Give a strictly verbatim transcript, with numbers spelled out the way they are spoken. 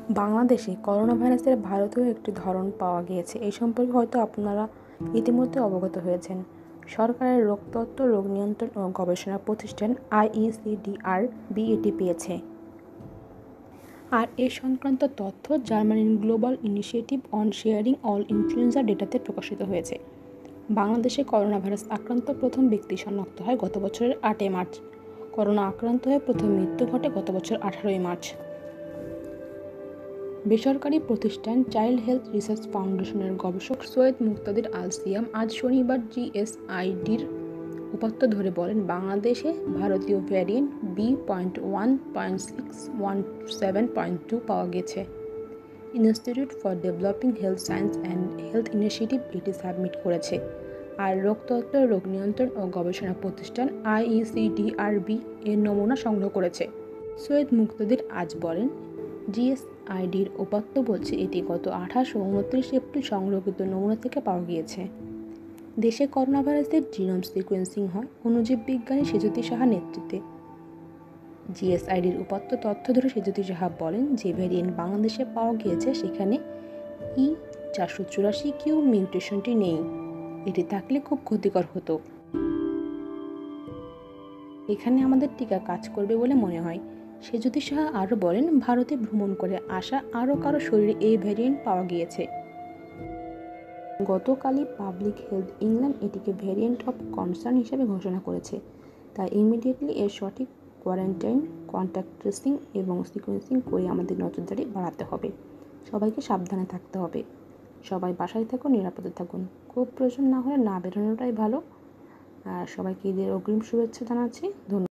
বাংলাদেশে করোনা ভাইরাসের ভারতীয় একটি ধরন পাওয়া গিয়েছে। এই সম্পর্কে হয়তো আপনারা ইতিমধ্যে অবগত হয়েছেন। সরকারের রোগতত্ত্ব, রোগ নিয়ন্ত্রণ ও গবেষণা প্রতিষ্ঠান আইইসিডিআর-বি এটি পেয়েছে। আর এ সংক্রান্ত তথ্য জার্মানির global initiative on sharing all influenza ডেটাতে প্রকাশিত হয়েছে। বাংলাদেশে করোনা ভাইরাস আক্রান্ত প্রথম ব্যক্তি শনাক্ত হয় গত বছরের আটই মার্চ। করোনা আক্রান্ত হয়ে প্রথম মৃত্যু ঘটে গত বছর আঠারোই মার্চ। বেসরকারি প্রতিষ্ঠান চাইল্ড হেলথ রিসার্চ ফাউন্ডেশনের গবেষক সৈয়দ মুকতাদির আল সিয়াম আজ শনিবার জিএসআইডির উপাত্ত ধরে বলেন, বাংলাদেশে ভারতীয় variant B point one point six one seven point two পাওয়া গেছে। Institute for developing health science and health initiative এটি সাবমিট করেছে। আর রোগতত্ত্ব, রোগ নিয়ন্ত্রণ ও গবেষণা প্রতিষ্ঠান আইইসিডিআর-বি এর নমুনা সংগ্রহ করেছে। সৈয়দ মুকতাদির আজ বলেন, জিএসআইডির উপাত্ত বলছে এটি গত আঠাশ ও উনত্রিশ এপ্রিল সংগ্রহকৃত নমুনা থেকে পাওয়া গিয়েছে। দেশে করোনা ভাইরাসের জিনোম সিকোয়েন্সিং হয় অণুজীব বিজ্ঞানী সেজুতি সাহার নেতৃত্বে। জিএসআইডির উপাত্ত তথ্য ধরে সেজুতি সাহা বলেন, যে ভ্যারিয়েন্ট বাংলাদেশে পাওয়া গিয়েছে সেখানে ই চারশো চুরাশি কিউ মিউটেশনটি নেই। এটি থাকলে খুব ক্ষতিকর হতো। এখানে আমাদের টিকা কাজ করবে বলে মনে হয়। সেজুতি সাহা আরও বলেন, ভারতে ভ্রমণ করে আসা আরও কারো শরীরে এই ভ্যারিয়েন্ট পাওয়া গিয়েছে। গতকালই পাবলিক হেলথ ইংল্যান্ড এটিকে ভ্যারিয়েন্ট অফ কনসার্ন হিসেবে ঘোষণা করেছে। তাই ইমিডিয়েটলি এর সঠিক কোয়ারেন্টাইন, কন্ট্যাক্ট ট্রেসিং এবং সিকোয়েন্সিং করে আমাদের নজরদারি বাড়াতে হবে। সবাইকে সাবধানে থাকতে হবে। সবাই বাসায় থাকুন, নিরাপদে থাকুন। খুব প্রয়োজন না হলে না বেরোনোটাই ভালো। আর সবাইকে ঈদের অগ্রিম শুভেচ্ছা জানাচ্ছি। ধন্যবাদ।